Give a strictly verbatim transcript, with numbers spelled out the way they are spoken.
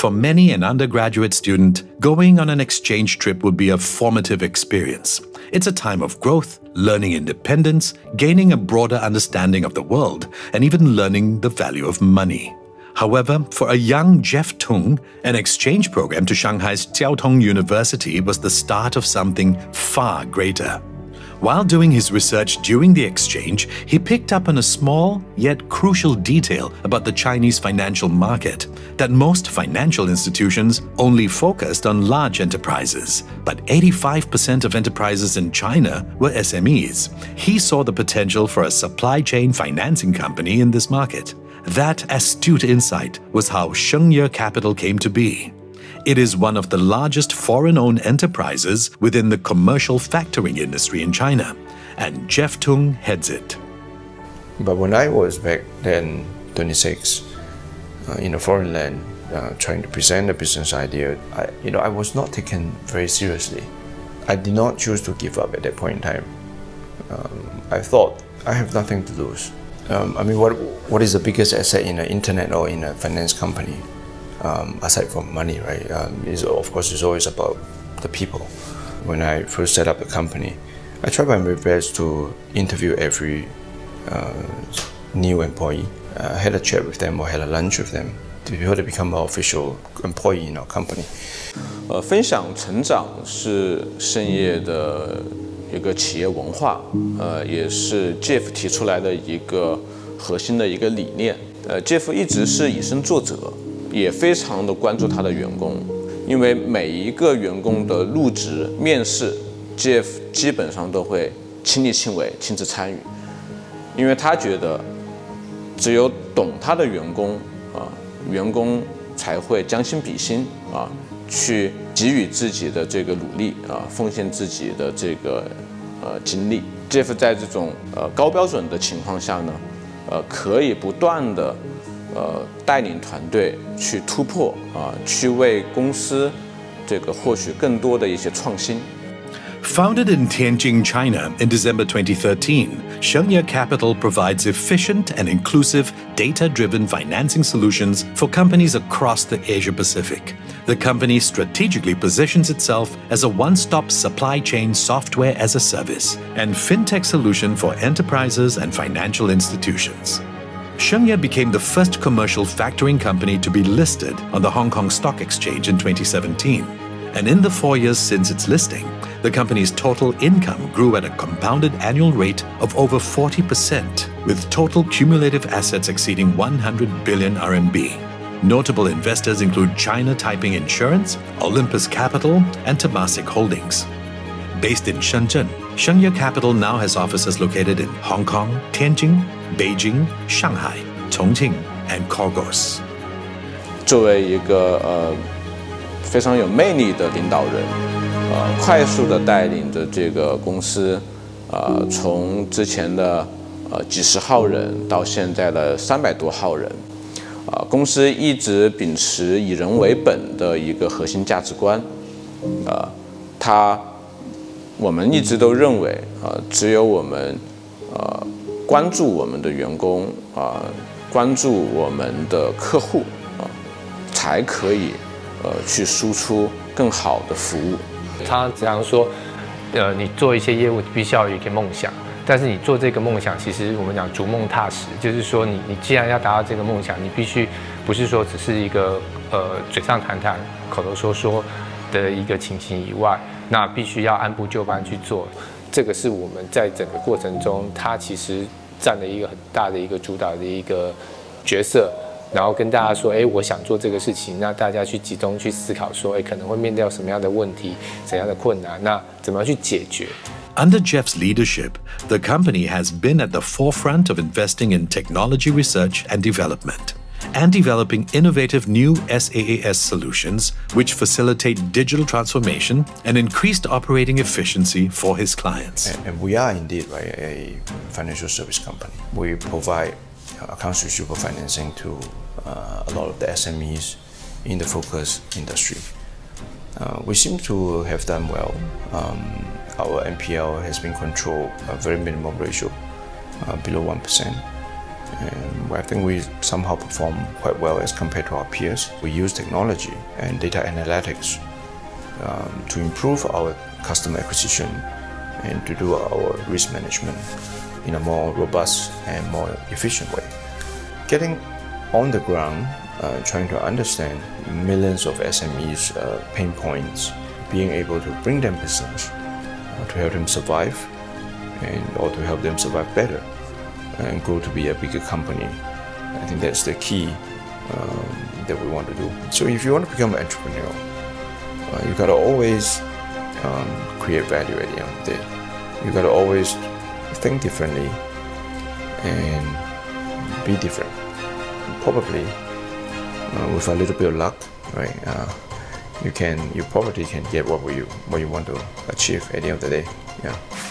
For many an undergraduate student, going on an exchange trip would be a formative experience. It's a time of growth, learning independence, gaining a broader understanding of the world, and even learning the value of money. However, for a young Jeff Tung, an exchange program to Shanghai's Jiaotong University was the start of something far greater. While doing his research during the exchange, he picked up on a small yet crucial detail about the Chinese financial market, that most financial institutions only focused on large enterprises, but eighty-five percent of enterprises in China were S M Es. He saw the potential for a supply chain financing company in this market. That astute insight was how Shengye Capital came to be. It is one of the largest foreign-owned enterprises within the commercial factoring industry in China, and Jeff Tung heads it. But when I was back then, twenty-six, uh, in a foreign land, uh, trying to present a business idea, I, you know, I was not taken very seriously. I did not choose to give up at that point in time. Um, I thought I have nothing to lose. Um, I mean, what what is the biggest asset in the internet or in a finance company? Um, aside from money, right? Um, is of course it's always about the people. When I first set up the company, I tried my very best to interview every uh, new employee. I had a chat with them or had a lunch with them before they become an official employee in our company. 呃，分享成长是盛业的一个企业文化，呃，也是 Jeff 提出来的一个核心的一个理念。呃 ，Jeff 一直是以身作则。 也非常的关注他的员工，因为每一个员工的入职面试 ，Jeff 基本上都会亲力亲为、亲自参与，因为他觉得只有懂他的员工啊，员工才会将心比心啊，去给予自己的这个努力啊，奉献自己的这个呃精力。Jeff 在这种呃高标准的情况下呢，呃，可以不断的。 呃，带领团队去突破啊，去为公司这个获取更多的一些创新。 Founded in Tianjin, China in December twenty thirteen, Shengye Capital provides efficient and inclusive data-driven financing solutions for companies across the Asia-Pacific. The company strategically positions itself as a one-stop supply chain software as a service and fintech solution for enterprises and financial institutions. Shengye became the first commercial factoring company to be listed on the Hong Kong Stock Exchange in twenty seventeen. And in the four years since its listing, the company's total income grew at a compounded annual rate of over forty percent, with total cumulative assets exceeding one hundred billion R M B. Notable investors include China Taiping Insurance, Olympus Capital, and Temasek Holdings. Based in Shenzhen, Shengye Capital now has offices located in Hong Kong, Tianjin, Beijing, Shanghai, Chongqing, and Korgos. 作为一个呃非常有魅力的领导人，呃，快速的带领着这个公司，呃，从之前的呃几十号人到现在的三百多号人，啊、呃，公司一直秉持以人为本的一个核心价值观，呃，它我们一直都认为，呃，只有我们呃。 关注我们的员工啊、呃，关注我们的客户啊、呃，才可以呃去输出更好的服务。 他这样说，呃，你做一些业务必须要有一个梦想，但是你做这个梦想，其实我们讲逐梦踏实，就是说你你既然要达到这个梦想，你必须不是说只是一个呃嘴上谈谈、口头说说的一个情形以外，那必须要按部就班去做。 这个是我们在整个过程中，他其实占了一个很大的一个主导的一个角色，然后跟大家说，哎，我想做这个事情，那大家去集中去思考，说，哎，可能会面对到什么样的问题，怎样的困难，那怎么样去解决。 Under Jeff's leadership, the company has been at the forefront of investing in technology research and development, and developing innovative new S A A S solutions which facilitate digital transformation and increased operating efficiency for his clients. And, and we are indeed right, a financial service company. We provide accounts receivable financing to uh, a lot of the S M Es in the focus industry. Uh, we seem to have done well. Um, our N P L has been controlled a very minimal ratio, uh, below one percent. And I think we somehow perform quite well as compared to our peers. We use technology and data analytics um, to improve our customer acquisition and to do our risk management in a more robust and more efficient way. Getting on the ground, uh, trying to understand millions of S M Es' uh, pain points, being able to bring them business, uh, to help them survive, and or to help them survive better and grow to be a bigger company. I think that's the key um, that we want to do. So if you want to become an entrepreneur, uh, you got to always um, create value at the end of the day. You got to always think differently and be different. Probably uh, with a little bit of luck, right? Uh, you can, you probably can get what you what you want to achieve at the end of the day. Yeah.